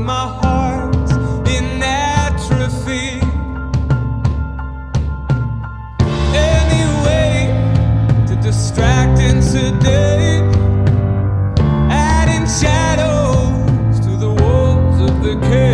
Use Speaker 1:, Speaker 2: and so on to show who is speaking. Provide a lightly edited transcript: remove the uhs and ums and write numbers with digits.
Speaker 1: my heart's in atrophy. Any way to distract and sedate, adding shadows to the walls of the cave.